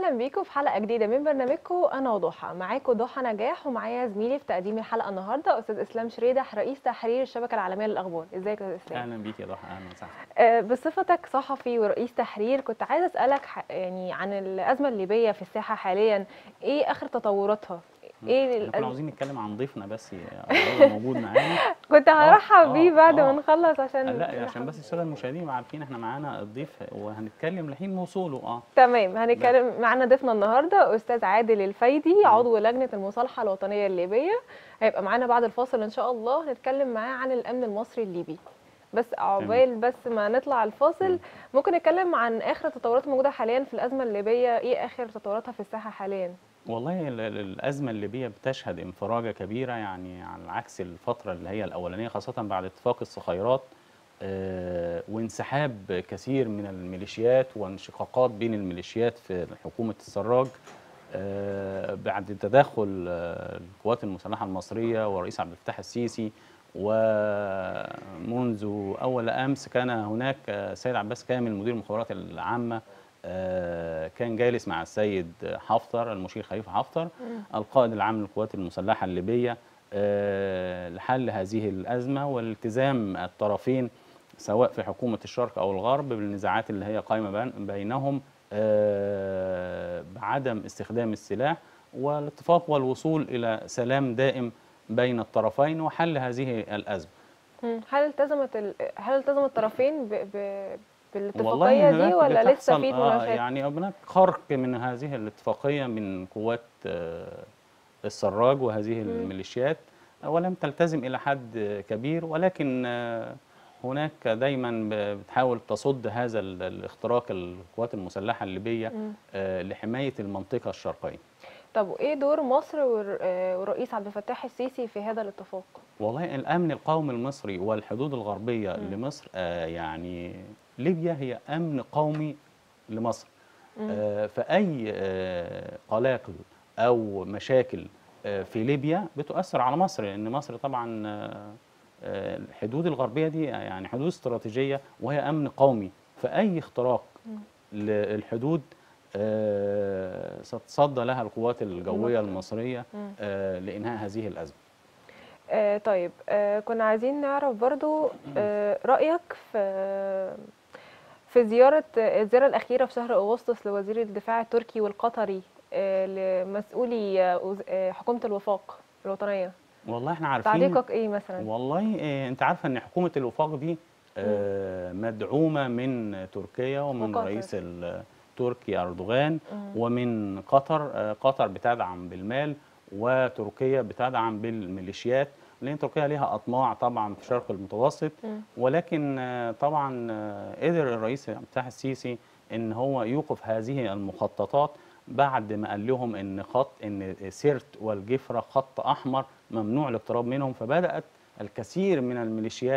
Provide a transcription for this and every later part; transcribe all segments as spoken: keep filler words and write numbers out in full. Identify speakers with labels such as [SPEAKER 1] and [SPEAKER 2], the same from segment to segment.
[SPEAKER 1] وسهلا بيكم في حلقه جديده من برنامجكم انا وضحى. معاكم ضحى نجاح ومعايا زميلي في تقديم الحلقه النهارده استاذ اسلام شريدح رئيس تحرير الشبكه العالميه للاخبار. ازيك يا استاذ اسلام؟
[SPEAKER 2] اهلا بيك يا ضحى، اهلا وسهلا.
[SPEAKER 1] آه، بصفتك صحفي ورئيس تحرير كنت عايزه اسالك ح- يعني عن الازمه الليبيه في الساحه حاليا، ايه اخر تطوراتها؟ ايه
[SPEAKER 2] احنا كنا
[SPEAKER 1] الأز...
[SPEAKER 2] عاوزين نتكلم عن ضيفنا بس هو موجود معانا.
[SPEAKER 1] كنت
[SPEAKER 2] اه
[SPEAKER 1] هرحب بيه
[SPEAKER 2] اه
[SPEAKER 1] بعد ما
[SPEAKER 2] اه
[SPEAKER 1] نخلص عشان
[SPEAKER 2] لا، عشان
[SPEAKER 1] نرحب.
[SPEAKER 2] بس الساده المشاهدين يبقوا عارفين احنا معانا الضيف وهنتكلم لحين وصوله. اه
[SPEAKER 1] تمام،
[SPEAKER 2] بس
[SPEAKER 1] هنتكلم. معانا ضيفنا النهارده استاذ عادل الفايدي،
[SPEAKER 2] مم.
[SPEAKER 1] عضو لجنه المصالحه الوطنيه الليبيه. هيبقى معانا بعد الفاصل ان شاء الله، هنتكلم معاه عن الامن المصري الليبي. بس
[SPEAKER 2] تمام.
[SPEAKER 1] عقبال بس ما نطلع الفاصل
[SPEAKER 2] مم.
[SPEAKER 1] ممكن نتكلم عن اخر التطورات الموجوده حاليا في الازمه الليبيه. ايه اخر تطوراتها في الساحه حاليا؟
[SPEAKER 2] والله ال- ال- الازمه الليبيه بتشهد انفراجه كبيره، يعني على عكس الفتره اللي هي الاولانيه، خاصه بعد اتفاق الصخيرات آه، وانسحاب كثير من الميليشيات وانشقاقات بين الميليشيات في حكومه السراج. آه، بعد تدخل آه، القوات المسلحة المصرية والرئيس عبد الفتاح السيسي، ومنذ أول أمس كان هناك آه، سيد عباس كامل مدير المخابرات العامة، آه، كان جالس مع السيد حفتر المشير خليفة حفتر القائد العام للقوات المسلحة الليبية آه، لحل هذه الأزمة والالتزام الطرفين سواء في حكومة الشرق أو الغرب بالنزاعات اللي هي قائمة بين- بينهم آه، بعدم استخدام السلاح، والاتفاق والوصول إلى سلام دائم بين الطرفين وحل هذه الأزمة.
[SPEAKER 1] مم. هل التزمت ال... هل التزم الطرفين ب... ب...
[SPEAKER 2] والله
[SPEAKER 1] بالاتفاقيه دي
[SPEAKER 2] هناك
[SPEAKER 1] ولا لسه
[SPEAKER 2] بتحصل
[SPEAKER 1] في
[SPEAKER 2] آه
[SPEAKER 1] مناوشات؟
[SPEAKER 2] يعني هناك خرق من هذه الاتفاقية من قوات آه السراج وهذه
[SPEAKER 1] مم.
[SPEAKER 2] الميليشيات، ولم تلتزم إلى حد كبير، ولكن آه هناك دايما بتحاول تصد هذا ال- الاختراق القوات المسلحة الليبية
[SPEAKER 1] مم.
[SPEAKER 2] آه لحماية المنطقة الشرقية.
[SPEAKER 1] طب وايه دور مصر والر- آه، والرئيس عبد الفتاح السيسي في هذا الاتفاق؟
[SPEAKER 2] والله الأمن القومي المصري والحدود الغربية
[SPEAKER 1] مم.
[SPEAKER 2] لمصر آه يعني ليبيا هي أمن قومي لمصر.
[SPEAKER 1] مم.
[SPEAKER 2] آه فأي آه قلاقل أو مشاكل آه في ليبيا بتؤثر على مصر، لأن مصر طبعا آه آه، الحدود الغربية دي يعني حدود استراتيجية وهي أمن قومي، فأي اختراق
[SPEAKER 1] مم.
[SPEAKER 2] للحدود آه ستصدى لها القوات الجوية
[SPEAKER 1] المصري.
[SPEAKER 2] المصرية
[SPEAKER 1] مم.
[SPEAKER 2] آه لإنهاء هذه الأزمة.
[SPEAKER 1] آه طيب، آه كنا عايزين نعرف برضو آه رأيك في في زيارة الزيارة الأخيرة في شهر أغسطس لوزير الدفاع التركي والقطري آه لمسؤولي آه وز- آه، حكومة الوفاق الوطنية.
[SPEAKER 2] والله احنا عارفين.
[SPEAKER 1] تعليقك إيه مثلا؟
[SPEAKER 2] والله إيه، انت عارفه ان حكومه الوفاق دي
[SPEAKER 1] مم.
[SPEAKER 2] آه، مدعومه من تركيا ومن
[SPEAKER 1] وقطر.
[SPEAKER 2] الرئيس التركي اردوغان
[SPEAKER 1] مم.
[SPEAKER 2] ومن قطر. آه، قطر بتدعم بالمال وتركيا بتدعم بالميليشيات، لان تركيا ليها اطماع طبعا في الشرق المتوسط.
[SPEAKER 1] مم.
[SPEAKER 2] ولكن آه، طبعا آه، قدر الرئيس عبد الفتاح السيسي ان هو يوقف هذه المخططات بعد ما قال لهم ان خط ان سيرت والجفرة خط احمر ممنوع الاقتراب منهم، فبدأت الكثير من الميليشيات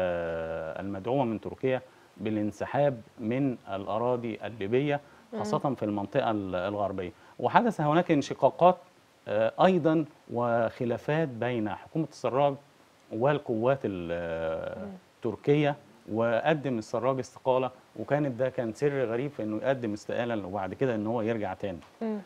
[SPEAKER 2] آه، المدعومة من تركيا بالانسحاب من الأراضي الليبية، خاصة
[SPEAKER 1] مم.
[SPEAKER 2] في المنطقة ال- الغربية. وحدث هناك انشقاقات آه، أيضا وخلافات بين حكومة السراج والقوات ال-
[SPEAKER 1] مم.
[SPEAKER 2] التركية، وقدم السراج استقالة، وكانت ده كان سر غريب في انه يقدم استقالة وبعد كده ان هو يرجع تاني.
[SPEAKER 1] مم.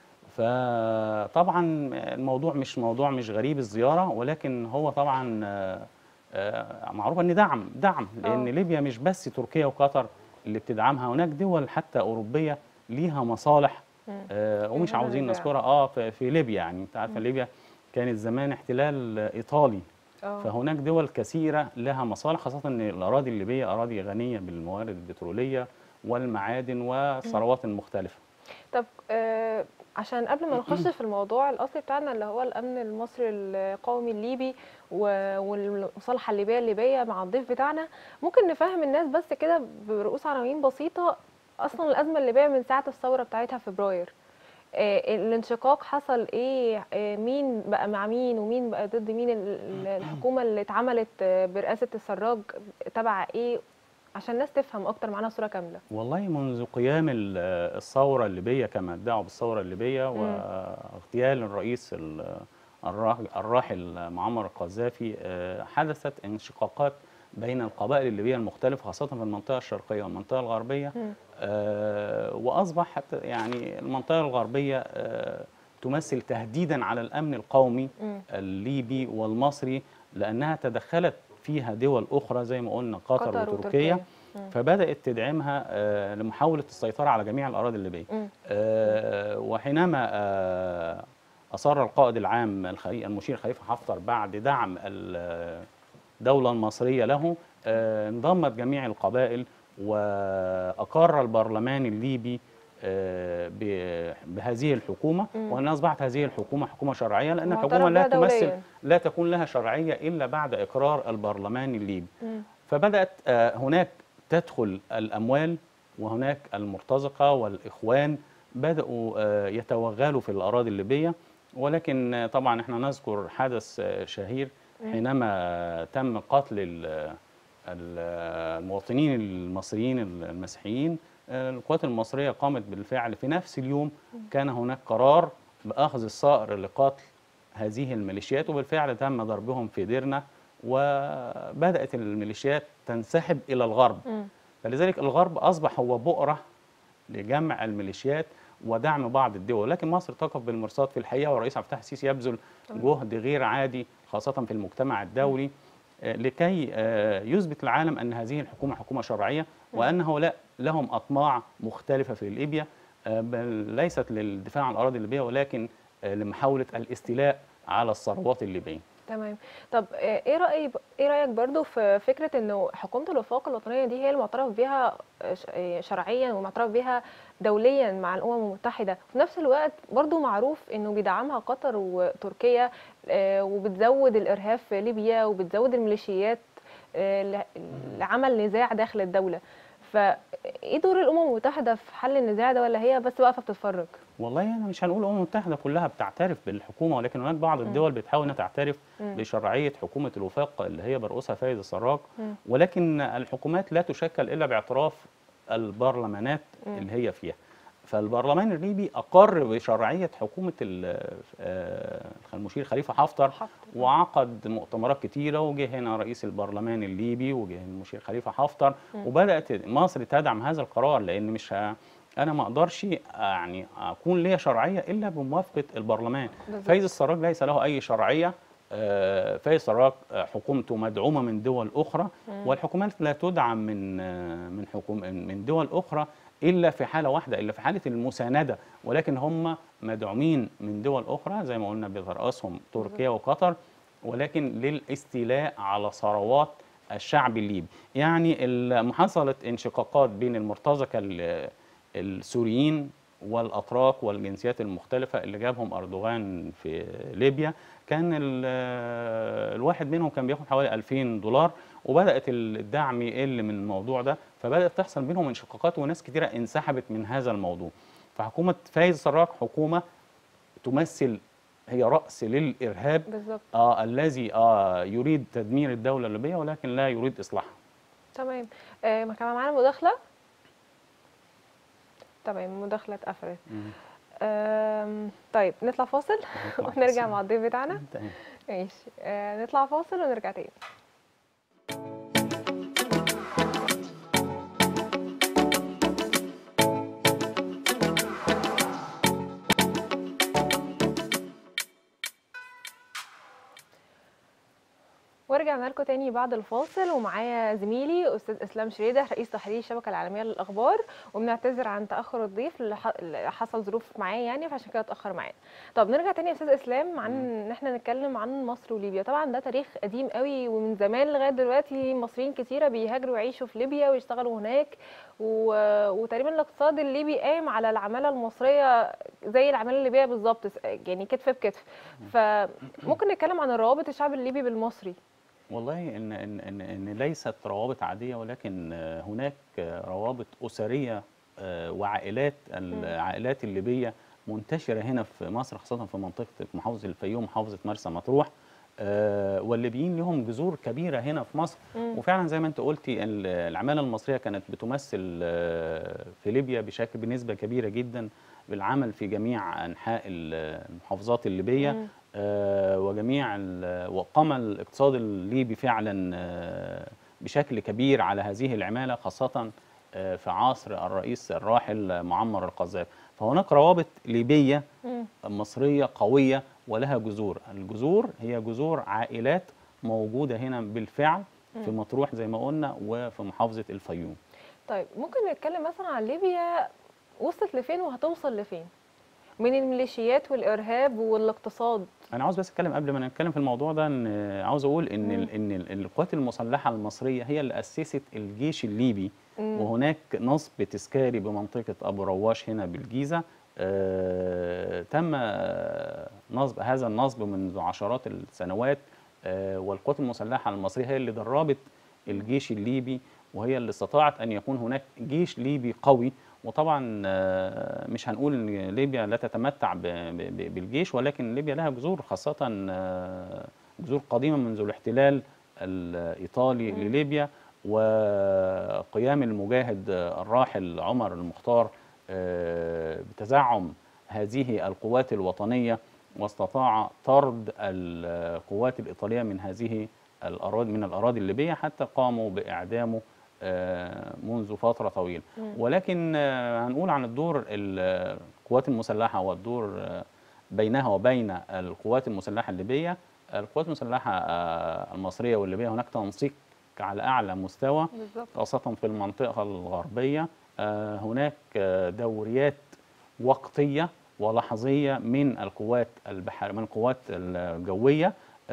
[SPEAKER 2] فطبعا الموضوع مش موضوع مش غريب الزيارة، ولكن هو طبعا آه، آه، معروف ان دعم دعم لان
[SPEAKER 1] اه.
[SPEAKER 2] ليبيا مش بس تركيا وقطر اللي بتدعمها، هناك دول حتى أوروبية ليها مصالح
[SPEAKER 1] مم.
[SPEAKER 2] آه،
[SPEAKER 1] في
[SPEAKER 2] ومش
[SPEAKER 1] هذا
[SPEAKER 2] عاوزين
[SPEAKER 1] النزاع.
[SPEAKER 2] نذكرها اه في في ليبيا. يعني انت عارفة
[SPEAKER 1] مم.
[SPEAKER 2] ليبيا كانت زمان احتلال إيطالي،
[SPEAKER 1] اه.
[SPEAKER 2] فهناك دول كثيرة لها مصالح، خاصة ان الأراضي الليبية أراضي غنية بالموارد البترولية والمعادن
[SPEAKER 1] مم.
[SPEAKER 2] والثروات المختلفة.
[SPEAKER 1] طب آه عشان قبل ما نخش في الموضوع الأصلي بتاعنا اللي هو الأمن المصري القومي الليبي و- والمصالحة الليبية الليبية مع الضيف بتاعنا، ممكن نفهم الناس بس كده برؤوس عناوين بسيطة. أصلا الأزمة الليبية من ساعة الثورة بتاعتها في فبراير، آه الانشقاق حصل إيه؟ آه مين بقى مع مين ومين بقى ضد مين؟ ال- ال- الحكومة اللي اتعملت آه، برئاسة السراج تبع إيه؟ عشان الناس تفهم أكتر، معانا صورة كاملة.
[SPEAKER 2] والله منذ قيام ال- الثورة الليبية كما ادعوا بالثورة الليبية
[SPEAKER 1] مم.
[SPEAKER 2] واغتيال الرئيس ال- الراح- الراحل معمر القذافي، آه، حدثت انشقاقات بين القبائل الليبية المختلفة، خاصة في المنطقة الشرقية والمنطقة الغربية.
[SPEAKER 1] مم.
[SPEAKER 2] آه، وأصبح حتى يعني المنطقة الغربية آه، تمثل تهديدا على الأمن القومي
[SPEAKER 1] مم.
[SPEAKER 2] الليبي والمصري، لأنها تدخلت فيها دول أخرى زي ما قلنا قطر,
[SPEAKER 1] قطر
[SPEAKER 2] وتركيا،
[SPEAKER 1] وتركيا. مم.
[SPEAKER 2] فبدأت تدعمها آه، لمحاولة السيطرة على جميع الأراضي الليبية.
[SPEAKER 1] مم.
[SPEAKER 2] آه، وحينما آه، أصر القائد العام الخلي- المشير خليفة حفتر بعد دعم الدولة المصرية له، آه، انضمت جميع القبائل، وأقر البرلمان الليبي آه، ب- بهذه الحكومة،
[SPEAKER 1] مم.
[SPEAKER 2] وأن أصبحت هذه الحكومة حكومة شرعية، لأن
[SPEAKER 1] معترف
[SPEAKER 2] الحكومة لا
[SPEAKER 1] بها
[SPEAKER 2] تمثل
[SPEAKER 1] دوليا.
[SPEAKER 2] لا تكون لها شرعية إلا بعد إقرار البرلمان الليبي.
[SPEAKER 1] مم.
[SPEAKER 2] فبدأت آه، هناك تدخل الأموال، وهناك المرتزقة والإخوان بدأوا آه، يتوغلوا في الأراضي الليبية. ولكن آه، طبعا احنا نذكر حدث آه، شهير حينما آه، تم قتل ال- ال- المواطنين المصريين المسيحيين. آه، القوات المصرية قامت بالفعل في نفس اليوم، كان هناك قرار بأخذ الصقر لقتل هذه الميليشيات، وبالفعل تم ضربهم في ديرنا، وبدأت الميليشيات تنسحب إلى الغرب.
[SPEAKER 1] مم.
[SPEAKER 2] فلذلك الغرب أصبح هو بؤرة لجمع الميليشيات ودعم بعض الدول، لكن مصر تقف بالمرصاد في الحقيقة، والرئيس عبد الفتاح السيسي يبذل جهد غير عادي خاصة في المجتمع الدولي آه، لكي آه، يثبت العالم أن هذه الحكومة حكومة شرعية، وأن هؤلاء لهم أطماع مختلفة في ليبيا، آه، بل ليست للدفاع عن الأراضي الليبية، ولكن آه، لمحاولة الاستيلاء على الثروات الليبية.
[SPEAKER 1] تمام. طب آه، ايه رأي ايه رأيك برضو في فكرة انه حكومة الوفاق الوطنية دي هي المعترف بها آه، ش- آه، شرعيا ومعترف بها دوليا مع الأمم المتحدة، في نفس الوقت برضو معروف انه بيدعمها قطر وتركيا، آه، وبتزود الإرهاب في ليبيا وبتزود الميليشيات آه، ل- لعمل نزاع داخل الدولة. فايه دور الأمم المتحدة في حل النزاع ده، ولا هي بس واقفة بتتفرج؟
[SPEAKER 2] والله أنا مش هنقول الأمم المتحدة كلها بتعترف بالحكومة، ولكن هناك بعض الدول بتحاول أنها تعترف
[SPEAKER 1] مم.
[SPEAKER 2] بشرعية حكومة الوفاق اللي هي برئوسها فايز السراج،
[SPEAKER 1] مم.
[SPEAKER 2] ولكن الحكومات لا تشكل إلا باعتراف البرلمانات
[SPEAKER 1] مم.
[SPEAKER 2] اللي هي فيها. فالبرلمان الليبي أقر بشرعية حكومة ال- آه، المشير خليفة حفتر،
[SPEAKER 1] حفتر.
[SPEAKER 2] وعقد مؤتمرات كتيرة، وجه هنا رئيس البرلمان الليبي، وجه المشير خليفة حفتر،
[SPEAKER 1] مم.
[SPEAKER 2] وبدأت مصر تدعم هذا القرار، لأن مش ه... أنا ما أقدرش يعني أكون ليا شرعية إلا بموافقة البرلمان.
[SPEAKER 1] بالظبط.
[SPEAKER 2] فايز السراج ليس له أي شرعية. آه، فايز السراج آه، حكومته مدعومة من دول أخرى،
[SPEAKER 1] مم.
[SPEAKER 2] والحكومات لا تدعم من آه، من حكوم من دول أخرى إلا في حالة واحدة، إلا في حالة المساندة، ولكن هم مدعومين من دول أخرى زي ما قلنا بترأسهم تركيا وقطر، ولكن للاستيلاء على ثروات الشعب الليبي. يعني ال- حصلت انشقاقات بين المرتزقة ال- السوريين والأتراك والجنسيات المختلفة اللي جابهم أردوغان في ليبيا. كان ال- الواحد منهم كان بياخد حوالي ألفين دولار، وبدأت الدعم يقل من الموضوع ده، فبدأت تحصل بينهم انشقاقات، وناس كتيرة انسحبت من هذا الموضوع. فحكومة فايز سراج حكومة تمثل هي رأس للإرهاب
[SPEAKER 1] بالظبط.
[SPEAKER 2] آه الذي آه يريد تدمير الدولة الليبية، ولكن لا يريد إصلاحها.
[SPEAKER 1] تمام. آه، ما كان معانا مداخلة. تمام، المداخلة اتقفلت.
[SPEAKER 2] مم.
[SPEAKER 1] آم، طيب نطلع فاصل
[SPEAKER 2] نطلع
[SPEAKER 1] ونرجع
[SPEAKER 2] فاصل.
[SPEAKER 1] مع الضيف بتاعنا.
[SPEAKER 2] تمام.
[SPEAKER 1] ماشي، آه، نطلع فاصل ونرجع تاني. ورجعنا لكم تاني بعد الفاصل، ومعايا زميلي استاذ اسلام شريده رئيس تحرير الشبكه العالميه للاخبار، وبنعتذر عن تاخر الضيف اللي ح- اللي حصل ظروف معاه يعني، فعشان كده اتاخر معانا. طب نرجع تاني يا استاذ اسلام عن ان احنا نتكلم عن مصر وليبيا. طبعا ده تاريخ قديم قوي، ومن زمان لغايه دلوقتي مصريين كتيره بيهاجروا يعيشوا في ليبيا ويشتغلوا هناك، و... وتقريبا الاقتصاد الليبي قايم على العماله المصريه زي العماله الليبيه بالظبط، يعني كتف بكتف. فممكن نتكلم عن روابط الشعب الليبي بالمصري.
[SPEAKER 2] والله إن إن إن إن ليست روابط عادية، ولكن آه، هناك آه، روابط أسرية آه، وعائلات. العائلات الليبية منتشرة هنا في مصر، خاصة في منطقة في محافظة الفيوم، محافظة مرسى مطروح. آه، والليبيين لهم جذور كبيرة هنا في مصر.
[SPEAKER 1] مم.
[SPEAKER 2] وفعلا زي ما انت قلتي ال- العمالة المصرية كانت بتمثل آه، في ليبيا بشكل بنسبة كبيرة جدا بالعمل في جميع أنحاء ال- المحافظات الليبية.
[SPEAKER 1] مم.
[SPEAKER 2] آه، وجميع ال- وقام الاقتصاد الليبي فعلا آه، بشكل كبير على هذه العمالة، خاصة في عصر الرئيس الراحل معمر القذافي. فهناك روابط ليبية مصرية قوية ولها جذور. الجذور هي جذور عائلات موجودة هنا بالفعل في مطروح زي ما قلنا وفي محافظة الفيوم.
[SPEAKER 1] طيب ممكن نتكلم مثلا عن ليبيا وصلت لفين وهتوصل لفين من الميليشيات والارهاب والاقتصاد؟
[SPEAKER 2] انا عاوز بس اتكلم قبل ما نتكلم في الموضوع ده، ان عاوز اقول ان
[SPEAKER 1] مم.
[SPEAKER 2] ال ان ال القوات المسلحه المصريه هي اللي اسست الجيش الليبي.
[SPEAKER 1] مم.
[SPEAKER 2] وهناك نصب تذكاري بمنطقه ابو رواش هنا بالجيزه. آه تم نصب هذا النصب منذ عشرات السنوات. آه والقوات المسلحه المصريه هي اللي دربت الجيش الليبي، وهي اللي استطاعت ان يكون هناك جيش ليبي قوي. وطبعا مش هنقول ان ليبيا لا تتمتع بالجيش، ولكن ليبيا لها جذور، خاصه جذور قديمه منذ الاحتلال الايطالي لليبيا، وقيام المجاهد الراحل عمر المختار بتزعم هذه القوات الوطنيه، واستطاع طرد القوات الايطاليه من هذه الاراضي من الاراضي الليبيه، حتى قاموا باعدامه منذ فترة طويلة. ولكن هنقول عن الدور القوات المسلحة والدور بينها وبين القوات المسلحة الليبية. القوات المسلحة المصرية والليبية هناك تنسيق على أعلى مستوى، خاصة في المنطقة الغربية. هناك دوريات وقتية ولحظية من القوات البحر من القوات الجوية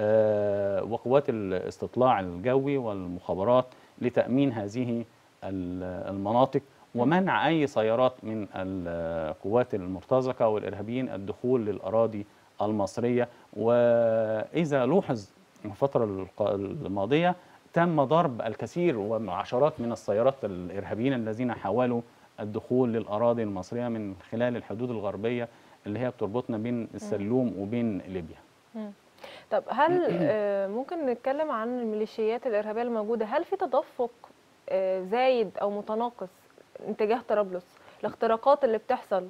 [SPEAKER 2] وقوات الاستطلاع الجوي والمخابرات لتأمين هذه المناطق ومنع أي سيارات من القوات المرتزقة والإرهابيين الدخول للأراضي المصرية. وإذا لوحظ الفترة الماضية تم ضرب الكثير وعشرات من السيارات الإرهابيين الذين حاولوا الدخول للأراضي المصرية من خلال الحدود الغربية اللي هي بتربطنا بين السلوم وبين ليبيا.
[SPEAKER 1] طب هل ممكن نتكلم عن الميليشيات الإرهابية الموجودة؟ هل في تدفق زايد أو متناقص اتجاه طرابلس؟ الاختراقات اللي بتحصل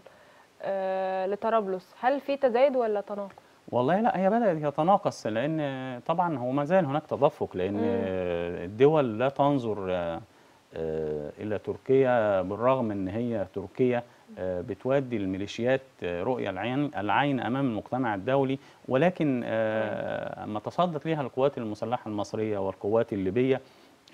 [SPEAKER 1] لطرابلس هل في تزايد ولا تناقص؟
[SPEAKER 2] والله لا، هي بدأت يتناقص، لأن طبعا هو ما زال هناك تدفق، لأن مم. الدول لا تنظر إلى تركيا، بالرغم أن هي تركيا بتودي الميليشيات رؤية العين العين أمام المجتمع الدولي، ولكن أما تصدت لها القوات المسلحة المصرية والقوات الليبية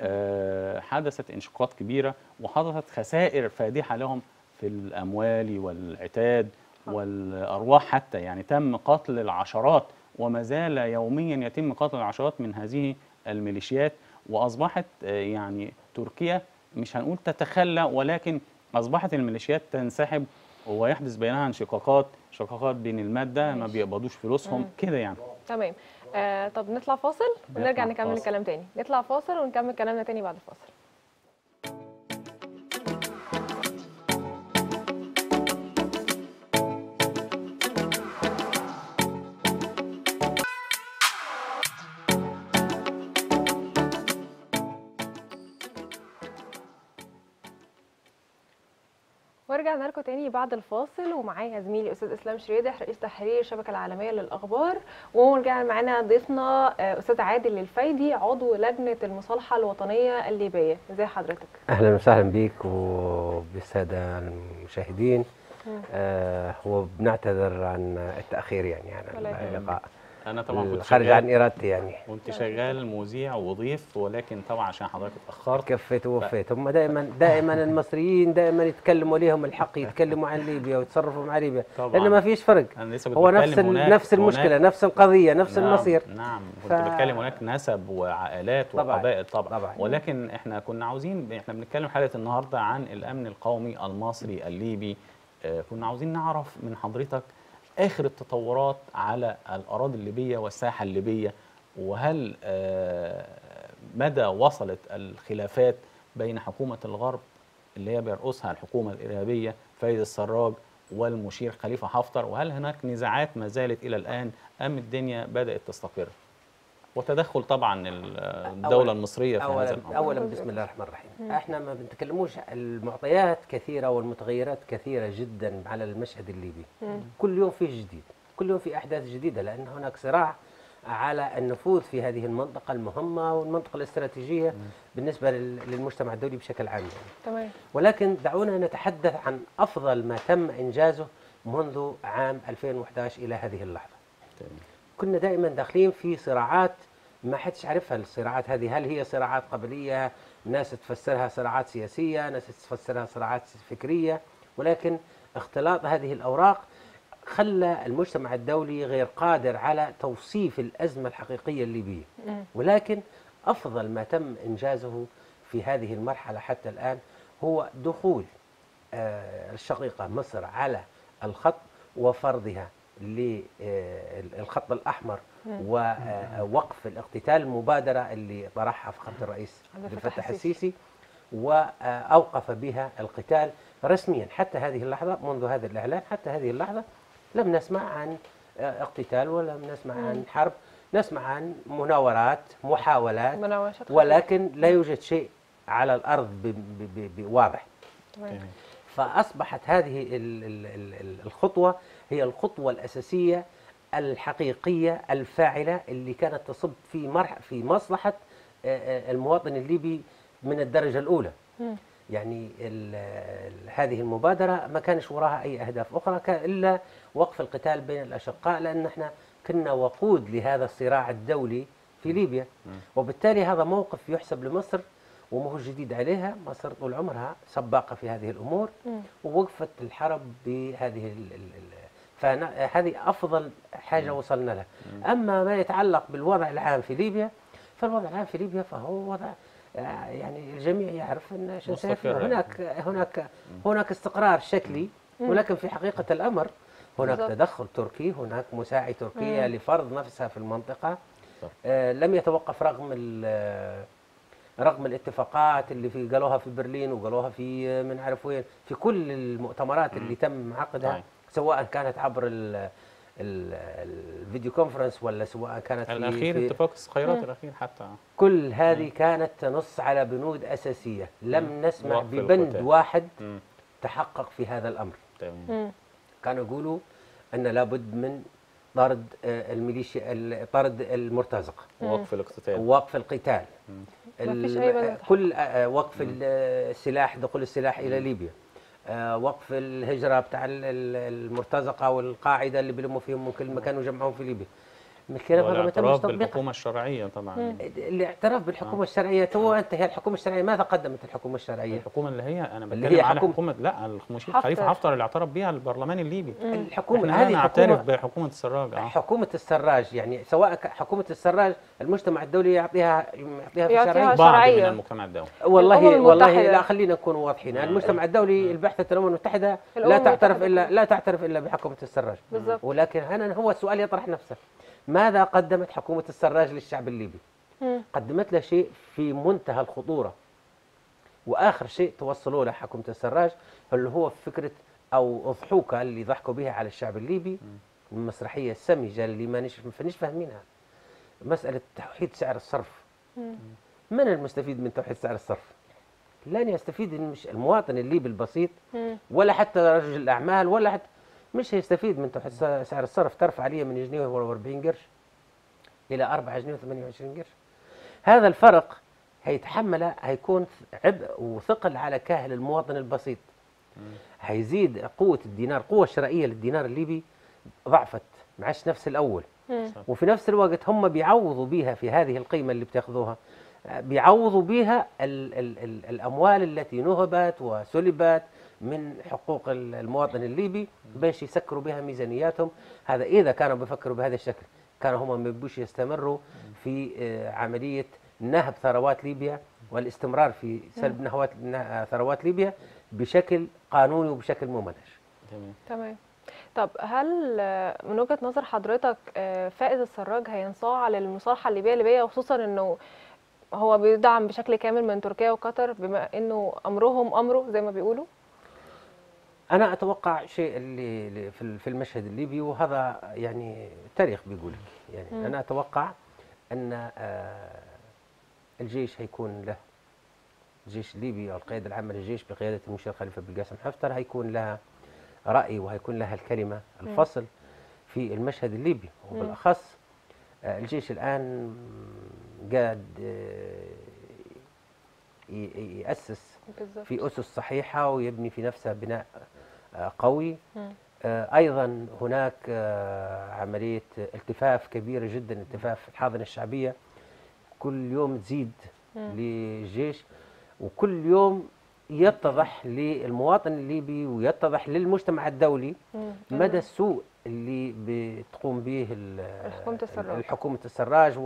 [SPEAKER 2] حدثت انشقاقات كبيرة، وحدثت خسائر فادحة لهم في الأموال والعتاد والأرواح حتى. يعني تم قتل العشرات وما زال يوميا يتم قتل العشرات من هذه الميليشيات. وأصبحت يعني تركيا مش هنقول تتخلى، ولكن أصبحت الميليشيات تنسحب ويحدث بينها انشقاقات شقاقات بين المادة، ما بيقبضوش فلوسهم كده يعني.
[SPEAKER 1] تمام. آه طب نطلع فاصل ونرجع نكمل فاصل. الكلام تاني. نطلع فاصل ونكمل كلامنا تاني بعد الفاصل. ورجعنا لكم تاني بعد الفاصل، ومعايا زميلي استاذ اسلام شريدح رئيس تحرير الشبكه العالميه للاخبار، ورجعنا معانا ضيفنا استاذ عادل الفايدي عضو لجنه المصالحه الوطنيه الليبيه. ازي حضرتك؟
[SPEAKER 3] اهلا وسهلا بيك وبالساده المشاهدين. آه وبنعتذر عن التاخير يعني عن اللقاء.
[SPEAKER 2] انا طبعا كنت
[SPEAKER 3] خارج عن ارادتي يعني.
[SPEAKER 2] كنت شغال مذيع وضيف، ولكن طبعا عشان حضرتك اتاخرت
[SPEAKER 3] كفيت ووفيت. هم دائما دائما المصريين دائما يتكلموا ليهم الحق، يتكلموا عن ليبيا ويتصرفوا مع ليبيا، لان ما فيش فرق. هو نفس نفس المشكله، نفس القضيه، نفس
[SPEAKER 2] نعم
[SPEAKER 3] المصير.
[SPEAKER 2] نعم كنت ف... بتكلم هناك نسب وعائلات وقبائل طبعا.
[SPEAKER 3] طبعا.
[SPEAKER 2] ولكن احنا كنا عاوزين، احنا بنتكلم حلقه النهارده عن الامن القومي المصري الليبي. آه كنا عاوزين نعرف من حضرتك آخر التطورات على الأراضي الليبية والساحة الليبية، وهل مدى وصلت الخلافات بين حكومة الغرب اللي هي بيرأسها الحكومة الإرهابية فايز السراج والمشير خليفة حفتر، وهل هناك نزاعات ما زالت إلى الآن أم الدنيا بدأت تستقر؟ وتدخل طبعا الدولة المصرية في
[SPEAKER 3] أولاً
[SPEAKER 2] هذا الأمر.
[SPEAKER 3] أولا بسم الله الرحمن الرحيم. احنا ما بنتكلموش، المعطيات كثيرة والمتغيرات كثيرة جدا على المشهد الليبي. مم. كل يوم فيه جديد، كل يوم في أحداث جديدة، لأن هناك صراع على النفوذ في هذه المنطقة المهمة والمنطقة الاستراتيجية بالنسبة للمجتمع الدولي بشكل عام.
[SPEAKER 1] تمام.
[SPEAKER 3] ولكن دعونا نتحدث عن أفضل ما تم إنجازه منذ عام ألفين وأحد عشر إلى هذه اللحظة.
[SPEAKER 2] تمام.
[SPEAKER 3] كنا دائما داخلين في صراعات ما حدش عارفها. الصراعات هذه هل هي صراعات قبلية، ناس تفسرها صراعات سياسية، ناس تفسرها صراعات فكرية، ولكن اختلاط هذه الأوراق خلى المجتمع الدولي غير قادر على توصيف الأزمة الحقيقية الليبية. ولكن أفضل ما تم إنجازه في هذه المرحلة حتى الآن هو دخول الشقيقة مصر على الخط وفرضها للخط الأحمر ووقف الاقتتال، المبادرة اللي طرحها فخامة الرئيس عبد الفتاح السيسي، وأوقف بها القتال رسميا. حتى هذه اللحظة، منذ هذا الإعلان حتى هذه اللحظة لم نسمع عن اقتتال ولم نسمع عن حرب، نسمع عن مناورات، محاولات، ولكن لا يوجد شيء على الأرض بواضح. فأصبحت هذه الخطوة هي الخطوة الأساسية الحقيقية الفاعلة اللي كانت تصب في مرح في مصلحة المواطن الليبي من الدرجة الأولى. يعني ال ال هذه المبادرة ما كانش وراها أي أهداف أخرى إلا وقف القتال بين الأشقاء، لأن احنا كنا وقود لهذا الصراع الدولي في ليبيا. وبالتالي هذا موقف يحسب لمصر وما هو جديد عليها. مصر طول عمرها سباقة في هذه الأمور ووقفت الحرب بهذه ال ال فهذه أفضل حاجة وصلنا لها. أما ما يتعلق بالوضع العام في ليبيا، فالوضع العام في ليبيا فهو وضع يعني الجميع يعرف أن هناك هناك هناك استقرار شكلي، ولكن في حقيقة الأمر هناك تدخل تركي، هناك مساعي تركية لفرض نفسها في المنطقة. آه لم يتوقف رغم رغم الاتفاقات اللي في قالوها في برلين وقالوها في من عارف وين، في كل المؤتمرات اللي تم عقدها، سواء كانت عبر ال الفيديو كونفرنس ولا سواء كانت
[SPEAKER 2] الأخير في اتفاق الصخيرات الأخير، حتى
[SPEAKER 3] كل هذه مم. كانت تنص على بنود أساسية. لم مم. نسمع ببند القتال. واحد مم. تحقق في هذا الأمر. مم. كانوا يقولوا أن لابد من طرد الميليشيا، طرد المرتزقة،
[SPEAKER 2] وقف الاقتتال،
[SPEAKER 3] وقف القتال، كل وقف السلاح، دخول السلاح إلى ليبيا، آه وقف الهجرة بتاع المرتزقة والقاعدة اللي بيلموا فيهم من كل مكان وجمعهم في ليبيا.
[SPEAKER 2] الكلام هذا ما تمش تطبيقه. بالحكومة الشرعية طبعا.
[SPEAKER 3] الاعتراف بالحكومة آه. الشرعية. تو انت هي الحكومة الشرعية ماذا قدمت الحكومة الشرعية؟
[SPEAKER 2] الحكومة اللي هي انا بتكلم على حكومة لا المشير خليفة حفتر اللي اعترف بها البرلمان الليبي.
[SPEAKER 3] الحكومة
[SPEAKER 2] هذه نعترف بحكومة السراج.
[SPEAKER 3] آه. حكومة السراج، يعني سواء حكومة السراج المجتمع الدولي يعطيها يعطيها في
[SPEAKER 1] شرعية
[SPEAKER 2] بعض من المجتمع الدولي.
[SPEAKER 3] والله والله لا خلينا نكون واضحين. المجتمع الدولي البعثة الأمم المتحدة لا تعترف الا لا تعترف الا بحكومة السراج. ولكن هنا هو السؤال يطرح نفسه، ماذا قدمت حكومة السراج للشعب الليبي؟ مم. قدمت له شيء في منتهى الخطورة، وآخر شيء توصلوا له حكومة السراج اللي هو فكرة أو أضحوكة اللي ضحكوا بها على الشعب الليبي، المسرحية السمجة اللي ما نش فاهمينها، مسألة توحيد سعر الصرف. مم. من المستفيد من توحيد سعر الصرف؟ لن يستفيد المواطن الليبي البسيط، مم. ولا حتى رجل الأعمال، ولا حتى مش هيستفيد من توحيد سعر الصرف. ترفع عليه من جنيه وأربعين قرش إلى أربعة جنيه وثمانية وعشرين قرش. هذا الفرق هيتحمله، هيكون عبء وثقل على كاهل المواطن البسيط. هيزيد قوة الدينار، قوة الشرائية للدينار الليبي ضعفت، ما عادش نفس الأول. مم. وفي نفس الوقت هم بيعوضوا بيها في هذه القيمة اللي بتاخذوها، بيعوضوا بيها ال ال ال الأموال التي نهبت وسلبت من حقوق المواطن الليبي باش يسكروا بها ميزانياتهم. هذا إذا كانوا بيفكروا بهذا الشكل، كانوا هم ما يبوش يستمروا في عملية نهب ثروات ليبيا والاستمرار في سلب نهوات ثروات ليبيا بشكل قانوني وبشكل ممنهج.
[SPEAKER 1] تمام. تمام. طب هل من وجهة نظر حضرتك فائز السراج هينصاع للمصالحة الليبية الليبية، وخصوصا انه هو بيدعم بشكل كامل من تركيا وقطر بما انه امرهم امره زي ما بيقولوا؟
[SPEAKER 3] انا اتوقع شيء اللي في المشهد الليبي، وهذا يعني التاريخ بيقول لك، يعني م. انا اتوقع ان الجيش هيكون له، الجيش الليبي او القياده العامه للجيش بقياده المشير خليفه بالقاسم حفتر هيكون لها راي وهيكون لها الكلمه الفصل م. في المشهد الليبي، وبالاخص آه، الجيش الآن قاعد آه، ي- يأسس
[SPEAKER 1] بالظبط.
[SPEAKER 3] في أسس صحيحة ويبني في نفسه بناء آه، قوي.
[SPEAKER 1] مم.
[SPEAKER 3] آه، أيضا هناك آه، عملية التفاف كبيرة جدا، التفاف الحاضنة الشعبية كل يوم تزيد
[SPEAKER 1] مم.
[SPEAKER 3] للجيش، وكل يوم يتضح للمواطن الليبي ويتضح للمجتمع الدولي
[SPEAKER 1] مم.
[SPEAKER 3] مدى السوء اللي بتقوم به ال-
[SPEAKER 1] حكومة السراج.
[SPEAKER 3] الحكومة السراج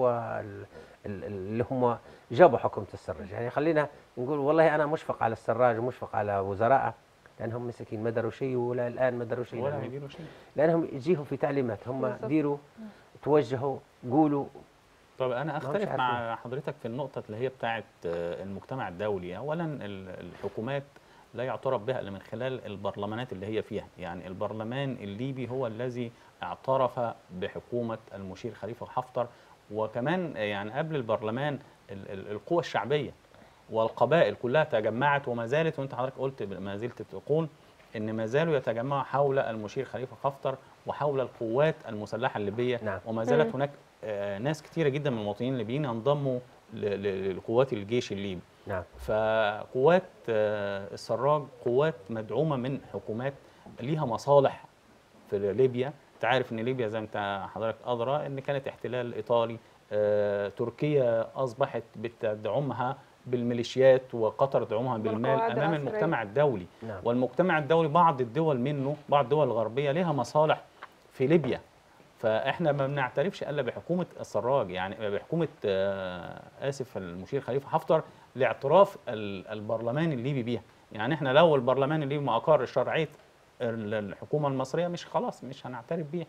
[SPEAKER 3] واللي هم جابوا حكومة السراج. يعني خلينا نقول والله أنا مشفق على السراج ومشفق على وزرائه، لأنهم مساكين ما داروا شيء ولا الآن ما داروا شيء،
[SPEAKER 2] ولا
[SPEAKER 3] لأنهم,
[SPEAKER 2] هيديروا شيء.
[SPEAKER 3] لأنهم يجيهم في تعليمات هم
[SPEAKER 1] بالظبط.
[SPEAKER 3] ديروا، توجهوا، قولوا.
[SPEAKER 2] طب انا
[SPEAKER 3] همش
[SPEAKER 2] اختلف
[SPEAKER 3] عارفين.
[SPEAKER 2] مع حضرتك في النقطه اللي هي بتاعه آه، المجتمع الدولي. اولا ال- الحكومات لا يعترف بها الا من خلال البرلمانات اللي هي فيها. يعني البرلمان الليبي هو الذي اعترف بحكومه المشير خليفه حفتر، وكمان يعني قبل البرلمان ال- ال- القوى الشعبيه والقبائل كلها تجمعت وما زالت، وانت حضرتك قلت ما زلت تقول ان ما زالوا يتجمعوا حول المشير خليفه حفتر وحول القوات المسلحه الليبيه.
[SPEAKER 3] نعم.
[SPEAKER 2] وما زالت
[SPEAKER 1] مم.
[SPEAKER 2] هناك آه، ناس كتيره جدا من المواطنين الليبيين انضموا ل- ل- لقوات الجيش الليبي.
[SPEAKER 3] نعم.
[SPEAKER 2] فقوات آه، السراج قوات مدعومه من حكومات ليها مصالح في ليبيا. انت عارف ان ليبيا زي ما انت حضرتك ادرى ان كانت احتلال ايطالي. آه، تركيا اصبحت بتدعمها بالميليشيات وقطر تدعمها بالمال
[SPEAKER 1] بالقواعد
[SPEAKER 2] امام
[SPEAKER 1] العسكرية.
[SPEAKER 2] المجتمع الدولي.
[SPEAKER 3] نعم.
[SPEAKER 2] والمجتمع الدولي بعض الدول منه، بعض الدول الغربيه لها مصالح في ليبيا. فاحنا ما بنعترفش الا بحكومه السراج، يعني بحكومه آه، اسف المشير خليفه حفتر، لاعتراف ال- البرلمان الليبي بيها. يعني احنا لو البرلمان الليبي ما اقر شرعيه ال- الحكومه المصريه مش خلاص مش هنعترف بيها.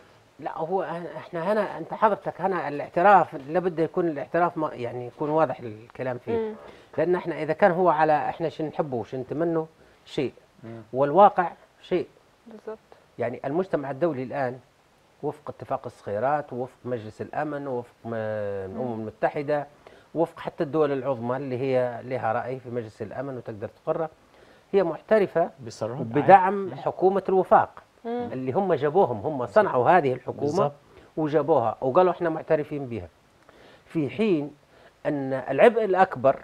[SPEAKER 3] لا هو أنا- احنا هنا انت حضرتك هنا الاعتراف لابد يكون الاعتراف ما يعني يكون واضح الكلام فيه.
[SPEAKER 1] مم.
[SPEAKER 3] لان احنا اذا كان هو على احنا شو نحبه وش نتمنه شيء
[SPEAKER 2] مم.
[SPEAKER 3] والواقع شيء.
[SPEAKER 1] بالظبط.
[SPEAKER 3] يعني المجتمع الدولي الان وفق اتفاق الصخيرات ووفق مجلس الامن ووفق م- الامم المتحده وفق حتى الدول العظمى اللي هي لها راي في مجلس الامن وتقدر تقرر، هي معترفه
[SPEAKER 2] بالسراج
[SPEAKER 3] بدعم حكومه الوفاق
[SPEAKER 1] مم.
[SPEAKER 3] اللي هم جابوهم، هم صنعوا هذه الحكومه
[SPEAKER 2] بالظبط.
[SPEAKER 3] وجابوها وقالوا احنا معترفين بها، في حين ان العبء الاكبر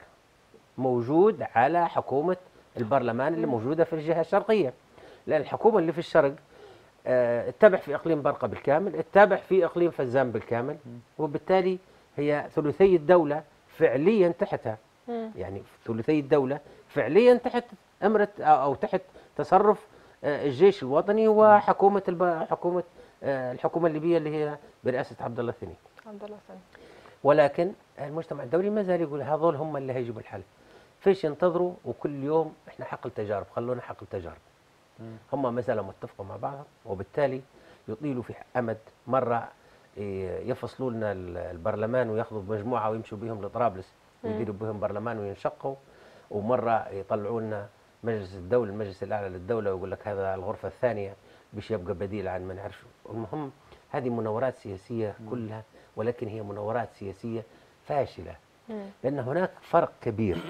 [SPEAKER 3] موجود على حكومه البرلمان اللي موجوده في الجهه الشرقيه. لان الحكومه اللي في الشرق آه، تتابع في اقليم برقه بالكامل، تتابع في اقليم فزان بالكامل، وبالتالي هي ثلثي الدوله فعليا تحتها.
[SPEAKER 1] مم.
[SPEAKER 3] يعني ثلثي الدوله فعليا تحت امره او تحت تصرف آه، الجيش الوطني وحكومه الب... حكومه آه، الحكومه الليبيه اللي هي برئاسه عبد الله الثاني.
[SPEAKER 1] عبد الله سامي.
[SPEAKER 3] ولكن المجتمع الدولي ما زال يقول هذول هم اللي هيجيبوا الحل. فيش ينتظروا وكل يوم احنا حقل تجارب، خلونا حقل تجارب. هم ما زالوا متفقوا مع بعض، وبالتالي يطيلوا في امد مره إيه، يفصلوا لنا ال- البرلمان وياخذوا مجموعه ويمشوا بهم لطرابلس ويديروا بهم برلمان وينشقوا، ومره يطلعوا لنا مجلس الدوله المجلس الاعلى للدوله ويقول لك هذا الغرفه الثانيه باش يبقى بديل عن ما نعرفش. المهم هذه مناورات سياسيه كلها، ولكن هي مناورات سياسيه فاشله.
[SPEAKER 1] مم.
[SPEAKER 3] لان هناك فرق كبير.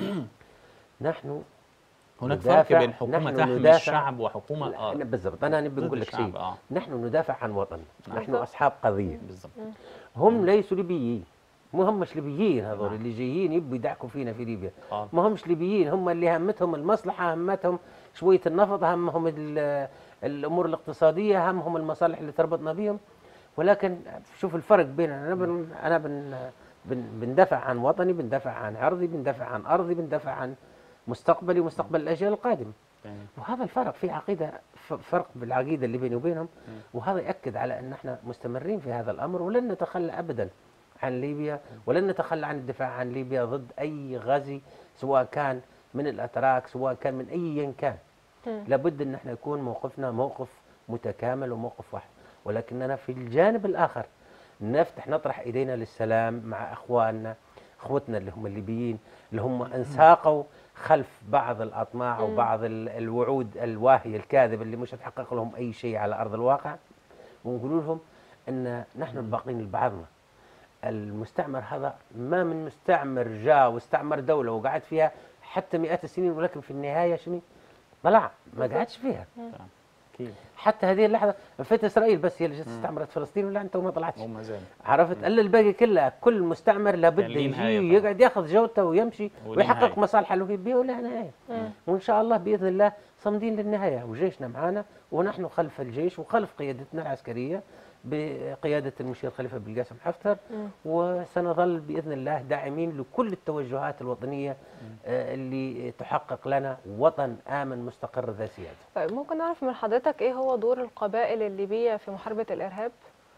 [SPEAKER 3] نحن
[SPEAKER 2] هناك فرق
[SPEAKER 3] ندافع-
[SPEAKER 2] بين حكومه
[SPEAKER 3] نحن
[SPEAKER 2] تحمي
[SPEAKER 3] ندافع-
[SPEAKER 2] الشعب وحكومه
[SPEAKER 3] لا،
[SPEAKER 2] آه
[SPEAKER 3] أنا بالضبط انا نبي
[SPEAKER 2] ضد
[SPEAKER 3] نقول لك
[SPEAKER 2] الشعب.
[SPEAKER 3] شيء.
[SPEAKER 2] اه
[SPEAKER 3] نحن ندافع عن وطن، نحن
[SPEAKER 1] بالضبط.
[SPEAKER 3] اصحاب قضيه.
[SPEAKER 2] بالظبط.
[SPEAKER 3] هم ليسوا ليبيين، مو همش ليبيين هذول اللي جايين يبوا يدعكوا فينا في ليبيا.
[SPEAKER 2] آه.
[SPEAKER 3] ما همش ليبيين، هم اللي همتهم المصلحه، همتهم شويه النفط، همهم ال- الامور الاقتصاديه، همهم المصالح اللي تربطنا بهم. ولكن شوف الفرق بيننا، انا بن انا بن بن بندافع عن وطني، بندافع عن عرضي، بندافع عن ارضي، بندافع عن مستقبلي ومستقبل الاجيال القادمه.
[SPEAKER 2] يعني
[SPEAKER 3] وهذا الفرق في عقيده، ف- فرق بالعقيده اللي بيني وبينهم، وهذا ياكد على ان احنا مستمرين في هذا الامر ولن نتخلى ابدا عن ليبيا، ولن نتخلى عن الدفاع عن ليبيا ضد اي غازي سواء كان من الاتراك سواء كان من ايا كان.
[SPEAKER 1] مم.
[SPEAKER 3] لابد ان احنا يكون موقفنا موقف متكامل وموقف واحد، ولكننا في الجانب الاخر نفتح نطرح ايدينا للسلام مع اخواننا اخوتنا اللي هم الليبيين اللي هم انساقوا خلف بعض الاطماع وبعض ال- الوعود الواهيه الكاذبه اللي مش هتحقق لهم اي شيء على ارض الواقع، ونقول لهم ان نحن الباقين لبعضنا. المستعمر هذا ما من مستعمر جاء واستعمر دوله وقعد فيها حتى مئات السنين، ولكن في النهايه شنو؟ طلع ما قعدش فيها.
[SPEAKER 2] اكيد.
[SPEAKER 3] حتى هذه اللحظه فات اسرائيل بس هي اللي جت استعمرت فلسطين، ولا انت وما طلعتش.
[SPEAKER 2] وما زال.
[SPEAKER 3] عرفت؟ الا الباقي كلها كل مستعمر لابد
[SPEAKER 2] كان ليه
[SPEAKER 3] يجي
[SPEAKER 2] نهاية طبعاً.
[SPEAKER 3] ويقعد ياخذ جوته ويمشي
[SPEAKER 2] وليه
[SPEAKER 3] ويحقق
[SPEAKER 2] نهاية.
[SPEAKER 3] مصالحه اللي فيه ولها نهايه. وان شاء الله باذن الله صامدين للنهايه، وجيشنا معانا ونحن خلف الجيش وخلف قيادتنا العسكريه بقياده المشير خليفه بن قاسم حفتر، وسنظل باذن الله داعمين لكل التوجهات الوطنيه آه، اللي تحقق لنا وطن امن مستقر ذا سياده.
[SPEAKER 1] طيب ممكن نعرف من حضرتك ايه هو دور القبائل الليبيه في محاربه الارهاب؟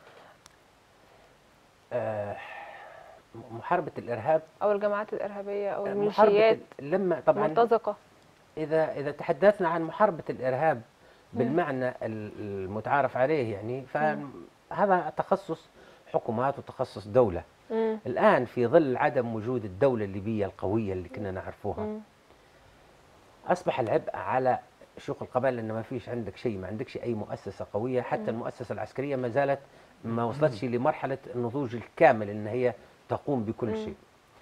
[SPEAKER 3] آه، محاربه الارهاب
[SPEAKER 1] او الجماعات الارهابيه او
[SPEAKER 3] محاربة
[SPEAKER 1] الميليشيات
[SPEAKER 3] لما طبعا
[SPEAKER 1] المرتزقه.
[SPEAKER 3] إذا إذا تحدثنا عن محاربة الإرهاب بالمعنى ال- المتعارف عليه يعني، فهذا تخصص حكومات وتخصص دولة.
[SPEAKER 1] مم.
[SPEAKER 3] الآن في ظل عدم وجود الدولة الليبية القوية اللي كنا نعرفوها،
[SPEAKER 1] مم.
[SPEAKER 3] أصبح العبء على شيوخ القبائل، لأن ما فيش عندك شيء، ما عندكش أي مؤسسة قوية، حتى المؤسسة العسكرية ما زالت ما وصلتش لمرحلة النضوج الكامل إن هي تقوم بكل شيء.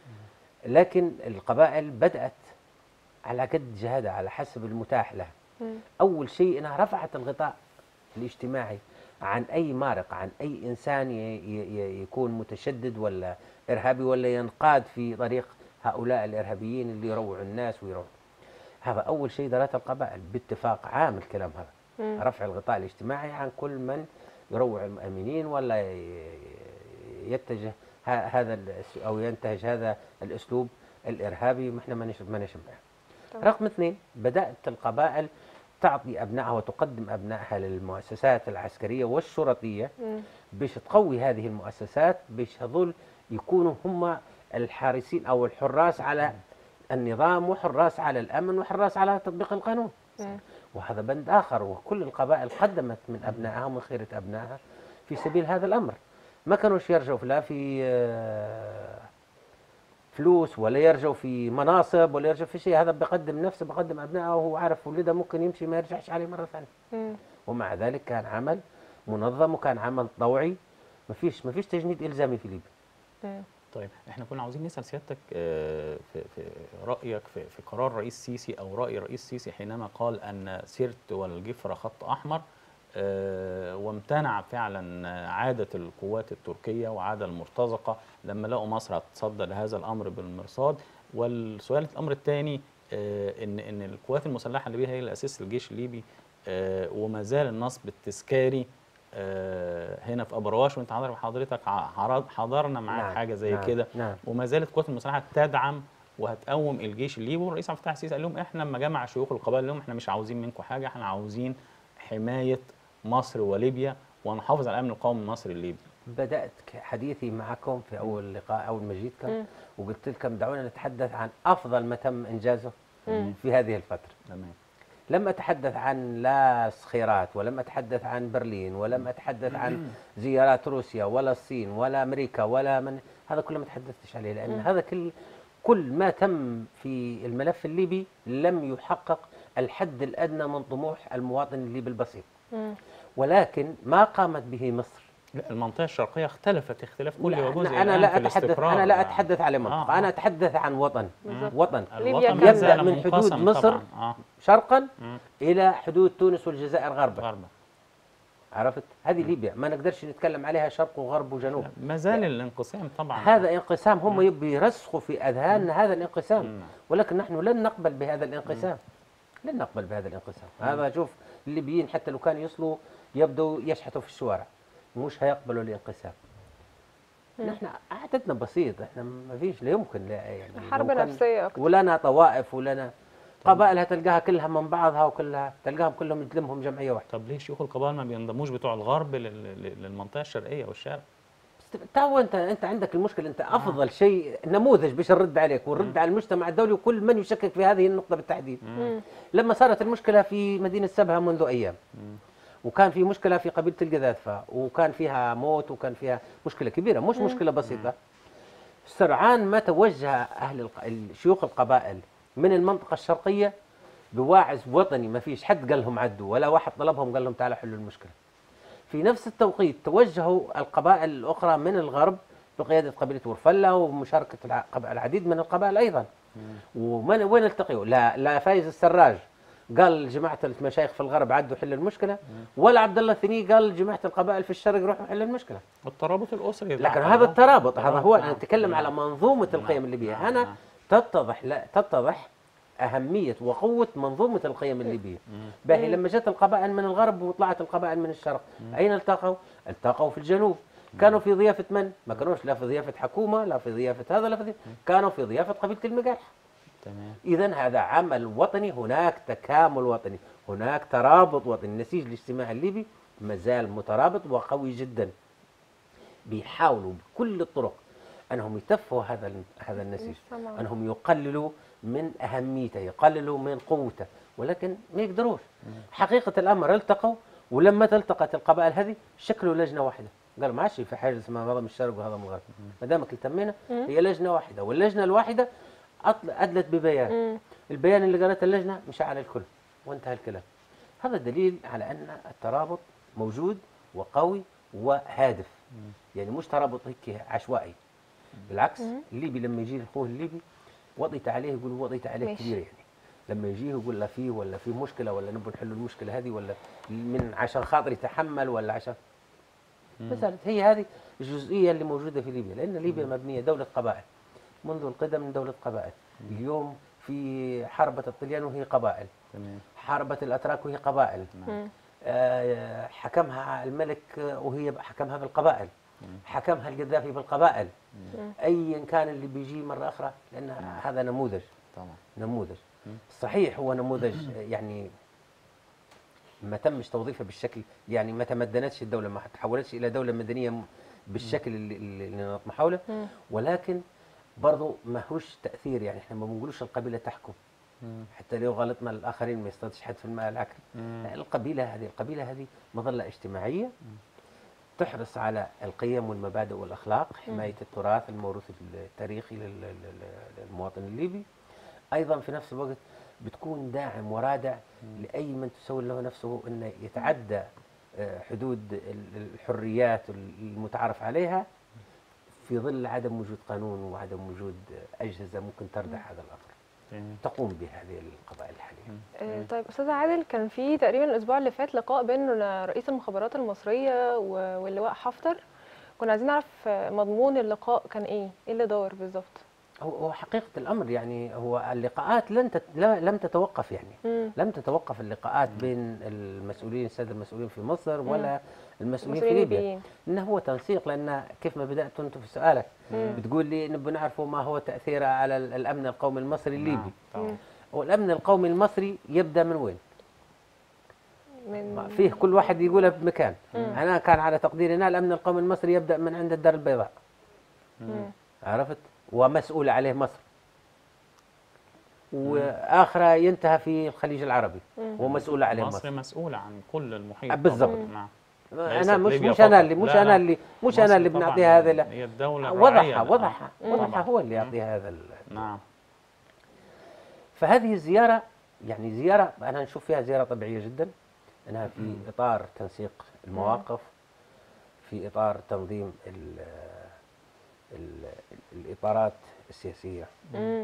[SPEAKER 3] لكن القبائل بدأت على قد جهدها على حسب المتاح لها.
[SPEAKER 1] مم.
[SPEAKER 3] أول شيء أنها رفعت الغطاء الاجتماعي عن أي مارق، عن أي إنسان ي- ي- يكون متشدد ولا إرهابي ولا ينقاد في طريق هؤلاء الإرهابيين اللي يروعوا الناس ويروعوا. هذا أول شيء دارته القبائل باتفاق عام الكلام هذا.
[SPEAKER 1] مم.
[SPEAKER 3] رفع الغطاء الاجتماعي عن كل من يروع المؤمنين ولا ي- يتجه ه- هذا الأس- أو ينتهج هذا الأسلوب الإرهابي، ما احنا ما نشرب ما نشرب
[SPEAKER 1] طبعا.
[SPEAKER 3] رقم اثنين، بدأت القبائل تعطي أبنائها وتقدم أبنائها للمؤسسات العسكرية والشرطية
[SPEAKER 1] مم.
[SPEAKER 3] باش تقوي هذه المؤسسات، باش هذول يكونوا هم الحارسين أو الحراس على النظام وحراس على الأمن وحراس على تطبيق القانون.
[SPEAKER 1] مم.
[SPEAKER 3] وهذا بند آخر، وكل القبائل قدمت من أبنائها ومن خيرة أبنائها في سبيل هذا الأمر. ما كانوش يرجوا لا في آه، فلوس ولا يرجوا في مناصب ولا يرجوا في شيء، هذا بيقدم نفسه بيقدم أبنائه وهو عارف ولده ممكن يمشي ما يرجعش عليه مرة ثانية.
[SPEAKER 1] مم.
[SPEAKER 3] ومع ذلك كان عمل منظم وكان عمل طوعي، ما فيش ما فيش تجنيد إلزامي في ليبيا.
[SPEAKER 1] مم.
[SPEAKER 2] طيب احنا كنا عاوزين نسأل سيادتك آه، في, في رأيك في, في قرار رئيس السيسي أو رأي رئيس السيسي حينما قال أن سيرت والجفرة خط أحمر، آه، وامتنع فعلا عادة القوات التركية وعادة المرتزقة لما لقوا مصر هتتصدى لهذا الأمر بالمرصاد. والسؤال الأمر الثاني آه، إن إن القوات المسلحة الليبية هي الأساس للجيش الليبي، آه، وما زال النصب التذكاري آه، هنا في ابو رواش، وانت حضرتك حضرتك ع- حضرنا معاك
[SPEAKER 3] نعم،
[SPEAKER 2] حاجه زي
[SPEAKER 3] نعم،
[SPEAKER 2] كده،
[SPEAKER 3] نعم.
[SPEAKER 2] وما زالت القوات المسلحه تدعم وهتقوم الجيش الليبي. والرئيس عبد الفتاح السيسي قال لهم احنا لما جمع شيوخ القبائل لهم احنا مش عاوزين منكم حاجه، احنا عاوزين حمايه مصر وليبيا ونحافظ على الامن القومي المصري الليبي.
[SPEAKER 3] بدأت حديثي معكم في أول لقاء أول ما جيتكم
[SPEAKER 1] مم.
[SPEAKER 3] وقلت لكم دعونا نتحدث عن أفضل ما تم إنجازه
[SPEAKER 1] مم.
[SPEAKER 3] في هذه الفترة.
[SPEAKER 2] تمام.
[SPEAKER 3] لم أتحدث عن لا صخيرات، ولم أتحدث عن برلين، ولم أتحدث عن زيارات روسيا ولا الصين ولا أمريكا ولا من، هذا كله ما تحدثتش عليه، لأن
[SPEAKER 1] مم.
[SPEAKER 3] هذا كل كل ما تم في الملف الليبي لم يحقق الحد الأدنى من طموح المواطن الليبي البسيط.
[SPEAKER 1] مم.
[SPEAKER 3] ولكن ما قامت به مصر،
[SPEAKER 2] لا، المنطقه الشرقيه اختلفت اختلاف كل
[SPEAKER 3] لا،
[SPEAKER 2] وجوز
[SPEAKER 3] أنا, أنا
[SPEAKER 2] الآن
[SPEAKER 3] لا
[SPEAKER 2] في
[SPEAKER 3] أتحدث
[SPEAKER 2] الاستقرار.
[SPEAKER 3] أنا لا أتحدث على منطقة،
[SPEAKER 2] آه، آه.
[SPEAKER 3] أنا أتحدث عن وطن.
[SPEAKER 1] بالظبط.
[SPEAKER 3] وطن
[SPEAKER 1] ليبيا
[SPEAKER 2] الوطن
[SPEAKER 1] كان-
[SPEAKER 2] ما زال
[SPEAKER 3] يبدأ من حدود
[SPEAKER 2] منقسم
[SPEAKER 3] مصر
[SPEAKER 2] طبعاً. آه.
[SPEAKER 3] شرقا
[SPEAKER 2] مم.
[SPEAKER 3] إلى حدود تونس والجزائر غربا.
[SPEAKER 2] غربا.
[SPEAKER 3] عرفت؟ هذه ليبيا ما نقدرش نتكلم عليها شرق وغرب وجنوب.
[SPEAKER 2] ما زال الانقسام طبعا.
[SPEAKER 3] هذا انقسام، هم يبي يرسخوا في اذهاننا هذا الانقسام،
[SPEAKER 2] مم.
[SPEAKER 3] ولكن نحن لن نقبل بهذا الانقسام. لن نقبل بهذا الانقسام. هذا شوف الليبيين حتى لو كانوا يصلوا يبدوا يشحتوا في الشوارع مش هيقبلوا الانقسام. نحن عادتنا بسيط، احنا ما فيش لا يمكن لا يعني
[SPEAKER 1] حرب
[SPEAKER 3] لو كان-
[SPEAKER 1] نفسيه اكتر.
[SPEAKER 3] ولنا طوائف ولنا قبائل هتلقاها كلها من بعضها وكلها تلقاهم كلهم تلمهم جمعيه واحده.
[SPEAKER 2] طب ليه شيوخ القبائل ما بينضموش بتوع الغرب لل- لل- للمنطقه الشرقيه والشرق؟
[SPEAKER 3] تو انت انت عندك المشكله، انت افضل شيء نموذج باش نرد عليك ونرد على المجتمع الدولي وكل من يشكك في هذه النقطه بالتحديد.
[SPEAKER 1] مم.
[SPEAKER 3] لما صارت المشكله في مدينه سبها منذ ايام، وكان في مشكله في قبيله القذافه، وكان فيها موت وكان فيها مشكله كبيره مش مشكله بسيطه. سرعان ما توجه اهل الق- شيوخ القبائل من المنطقه الشرقيه بواعظ وطني، ما فيش حد قال لهم عدوا ولا واحد طلبهم قال لهم تعالوا حلوا المشكله. في نفس التوقيت توجهوا القبائل الاخرى من الغرب بقياده قبيله ورفله ومشاركه الع- العديد من القبائل ايضا. ومن وين التقيوا؟ لا لا فايز السراج قال جماعه المشايخ في الغرب عدوا حل المشكله، ولا عبد الله الثاني قال جماعه القبائل في الشرق روحوا حل المشكله.
[SPEAKER 2] الترابط الاسري
[SPEAKER 3] لكن
[SPEAKER 2] ضعف.
[SPEAKER 3] هذا الترابط، هذا هو
[SPEAKER 2] نعم.
[SPEAKER 3] انا اتكلم على
[SPEAKER 2] نعم.
[SPEAKER 3] منظومه
[SPEAKER 2] نعم.
[SPEAKER 3] القيم الليبيه.
[SPEAKER 2] نعم.
[SPEAKER 3] هنا
[SPEAKER 2] نعم.
[SPEAKER 3] تتضح لا تتضح اهميه وقوه منظومه القيم الليبيه. باهي لما جت القبائل من الغرب وطلعت القبائل من الشرق، اين التقوا؟ التقوا في الجنوب. كانوا في ضيافه من؟ ما كانوش لا في ضيافه حكومه، لا في ضيافه هذا، لا في ضيافة. كانوا في ضيافه قبيله المقارح.
[SPEAKER 2] تمام.
[SPEAKER 3] اذا هذا عمل وطني، هناك تكامل وطني، هناك ترابط وطني. النسيج الاجتماعي الليبي ما زال مترابط وقوي جدا. بيحاولوا بكل الطرق انهم يتفوا هذا هذا النسيج،
[SPEAKER 1] طبعاً.
[SPEAKER 3] انهم يقللوا من اهميته، يقللوا من قوته، ولكن ما يقدروش. حقيقه الامر التقوا، ولما التقت القبائل هذه شكلوا لجنه واحده. قال ما عادش في حاجه اسمها هذا من الشرق وهذا من الغرب، ما دامك التمينا هي لجنه واحده، واللجنه الواحده أطل- ادلت ببيان.
[SPEAKER 1] مم.
[SPEAKER 3] البيان اللي قالته اللجنه مشى على الكل وانتهى الكلام. هذا دليل على ان الترابط موجود وقوي وهادف. يعني مش ترابط هيك عشوائي، بالعكس. الليبي لما يجي اخوه الليبي وضيت عليه يقول وضيت عليه
[SPEAKER 1] ماشي.
[SPEAKER 3] كبير. يعني لما يجيه يقول لا فيه ولا فيه مشكله ولا نبغى نحل المشكله هذه، ولا من عشان خاطر يتحمل ولا عشان مسألة. هي هذه الجزئيه اللي موجوده في ليبيا، لان ليبيا مبنيه دوله قبائل منذ القدم، من دوله قبائل. اليوم في حربة الطليان وهي قبائل،
[SPEAKER 2] تمام.
[SPEAKER 3] حربة الاتراك وهي قبائل،
[SPEAKER 1] مم.
[SPEAKER 3] آه، حكمها الملك وهي حكمها بالقبائل، حكمها القذافي بالقبائل. ايا كان اللي بيجي مره اخرى، لان هذا نموذج
[SPEAKER 2] طبعا.
[SPEAKER 3] نموذج صحيح، هو نموذج يعني ما تمش توظيفه بالشكل، يعني ما تمدنتش الدوله، ما تحولتش الى دوله مدنيه م- بالشكل اللي, اللي نطمح له، ولكن برضه ما هوش تاثير. يعني احنا ما بنقولوش القبيله تحكم، حتى لو غلطنا الاخرين ما يصطادش حد في الماء العكر. لا، القبيله هذه القبيله هذه مظله اجتماعيه تحرص على القيم والمبادئ والاخلاق، حمايه التراث الموروث التاريخي لل- لل- للمواطن الليبي. ايضا في نفس الوقت بتكون داعم ورادع لاي من تسول له نفسه انه يتعدى آه، حدود ال- الحريات المتعارف عليها، في ظل عدم وجود قانون وعدم وجود آه، اجهزه ممكن تردع هذا الامر.
[SPEAKER 2] تمام.
[SPEAKER 3] تقوم بهذه القضايا الحاليه.
[SPEAKER 1] آه، طيب استاذ عادل، كان في تقريبا الاسبوع اللي فات لقاء بين رئيس المخابرات المصريه و- واللواء حفتر. كنا عايزين نعرف آه، مضمون اللقاء كان ايه؟ ايه اللي دار بالظبط؟
[SPEAKER 3] هو هو حقيقه الامر يعني هو اللقاءات لن تت... لا- لم تتوقف. يعني
[SPEAKER 1] مم.
[SPEAKER 3] لم تتوقف اللقاءات بين المسؤولين، الساده المسؤولين في مصر ولا المسؤولين في
[SPEAKER 1] المسؤولين
[SPEAKER 3] ليبيا.
[SPEAKER 1] الليبيين.
[SPEAKER 3] انه هو تنسيق، لان كيف ما بدات انت في سؤالك بتقول لي نبغى نعرفوا ما هو تاثيره على ال- الامن القومي المصري الليبي.
[SPEAKER 2] نعم. طبعا.
[SPEAKER 3] والامن القومي المصري يبدا من وين؟
[SPEAKER 1] من
[SPEAKER 3] فيه كل واحد يقولها بمكان. انا كان على تقديري انا الامن القومي المصري يبدا من عند الدار البيضاء،
[SPEAKER 1] مم.
[SPEAKER 3] عرفت؟ ومسؤول عليه مصر. واخره ينتهى في الخليج العربي ومسؤول عليه
[SPEAKER 2] مصر
[SPEAKER 3] مصر.
[SPEAKER 2] مسؤولة عن كل المحيط.
[SPEAKER 3] بالضبط.
[SPEAKER 2] طبعاً. نعم.
[SPEAKER 3] انا
[SPEAKER 2] ليست
[SPEAKER 3] مش
[SPEAKER 2] ليبيا
[SPEAKER 3] مش انا
[SPEAKER 2] فقط.
[SPEAKER 3] اللي مش
[SPEAKER 2] لا،
[SPEAKER 3] انا
[SPEAKER 2] لا.
[SPEAKER 3] اللي مش
[SPEAKER 2] مصر
[SPEAKER 3] انا اللي
[SPEAKER 2] طبعاً
[SPEAKER 3] بنعطيها هذا. لا.
[SPEAKER 2] هي الدولة
[SPEAKER 3] وضحها
[SPEAKER 2] الراعية.
[SPEAKER 3] وضحها
[SPEAKER 2] آه.
[SPEAKER 3] وضحها
[SPEAKER 2] طبعاً.
[SPEAKER 3] هو اللي يعطيها هذا ال-
[SPEAKER 2] نعم.
[SPEAKER 3] فهذه الزياره يعني زياره انا نشوف فيها زياره طبيعيه جدا، انها في اطار تنسيق المواقف، في اطار تنظيم ال ال الاطارات السياسيه.
[SPEAKER 1] مم.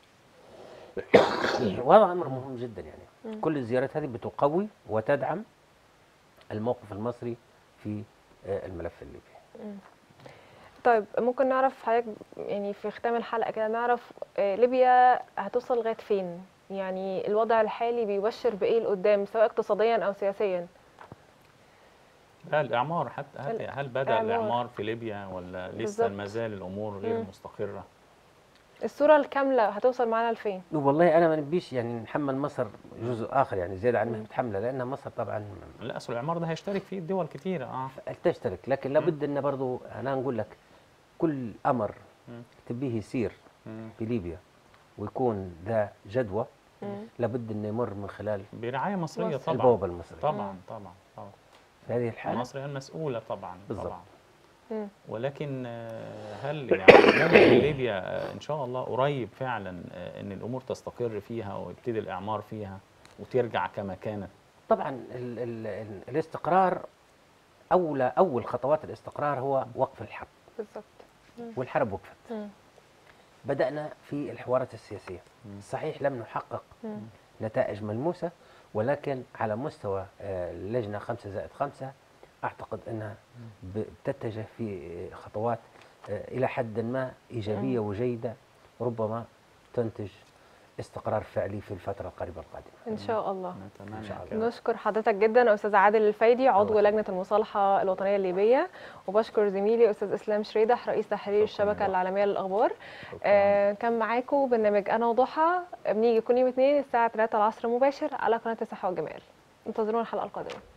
[SPEAKER 3] وهذا امر مهم جدا. يعني كل الزيارات هذه بتقوي وتدعم الموقف المصري في آه، الملف الليبي.
[SPEAKER 1] طيب ممكن نعرف حضرتك يعني في ختام الحلقه كده نعرف آه، ليبيا هتوصل لغايه فين؟ يعني الوضع الحالي بيبشر بايه لقدام سواء اقتصاديا او سياسيا؟
[SPEAKER 2] لا، الإعمار حتى هل, هل بدأ
[SPEAKER 1] الإعمار.
[SPEAKER 2] الإعمار في ليبيا ولا لسه
[SPEAKER 1] بالظبط.
[SPEAKER 2] ما زال الأمور غير
[SPEAKER 1] مم.
[SPEAKER 2] مستقرة؟
[SPEAKER 1] الصوره الكامله هتوصل معانا لفين؟
[SPEAKER 3] والله انا ما نبيش يعني نحمل مصر جزء اخر يعني زياده عن ما هي متحمله، لان مصر طبعا
[SPEAKER 2] لا، أصل الإعمار ده هيشترك فيه الدول كتيرة. اه
[SPEAKER 3] تشترك، لكن لابد ان برضو انا نقول لك كل امر
[SPEAKER 2] مم.
[SPEAKER 3] تبيه يصير
[SPEAKER 2] مم.
[SPEAKER 3] في ليبيا ويكون ذا جدوى،
[SPEAKER 1] مم.
[SPEAKER 3] لابد انه يمر من خلال
[SPEAKER 2] برعاية مصرية
[SPEAKER 1] مصر.
[SPEAKER 2] طبعا.
[SPEAKER 3] البوابه المصريه.
[SPEAKER 2] طبعا طبعا طبعا.
[SPEAKER 3] في هذه الحاله
[SPEAKER 2] مصر هي المسؤولة طبعا.
[SPEAKER 3] بالضبط.
[SPEAKER 2] طبعا.
[SPEAKER 1] مم.
[SPEAKER 2] ولكن آه، هل يعني ممكن ليبيا آه، ان شاء الله قريب فعلا آه، ان الامور تستقر فيها ويبتدي الاعمار فيها وترجع كما كانت؟
[SPEAKER 3] طبعا ال ال ال الاستقرار اولى اول خطوات الاستقرار هو وقف الحرب،
[SPEAKER 1] بالظبط.
[SPEAKER 3] والحرب وقفت.
[SPEAKER 1] مم.
[SPEAKER 3] بدانا في الحوارات السياسيه، صحيح لم نحقق
[SPEAKER 1] مم.
[SPEAKER 3] نتائج ملموسة، ولكن على مستوى آه، اللجنة خمسة زائد خمسة أعتقد أنها بتتجه في خطوات آه، إلى حد ما إيجابية وجيدة، ربما تنتج استقرار فعلي في الفترة القريبة القادمة
[SPEAKER 1] ان شاء الله.
[SPEAKER 2] نتمنى
[SPEAKER 3] إن شاء الله.
[SPEAKER 2] كده.
[SPEAKER 1] نشكر حضرتك جدا استاذ عادل الفايدي عضو
[SPEAKER 3] الله
[SPEAKER 1] لجنه المصالحه الوطنيه الليبيه، وبشكر زميلي استاذ اسلام شريدح رئيس تحرير
[SPEAKER 3] شكراً
[SPEAKER 1] الشبكه
[SPEAKER 3] يا
[SPEAKER 1] العالميه للاخبار.
[SPEAKER 3] شكراً.
[SPEAKER 1] آه كان معاكم برنامج انا وضحى، بنيجي كل يوم اثنين الساعه ثلاثة العصر مباشر على قناه الصحه والجمال. انتظرونا الحلقه القادمه.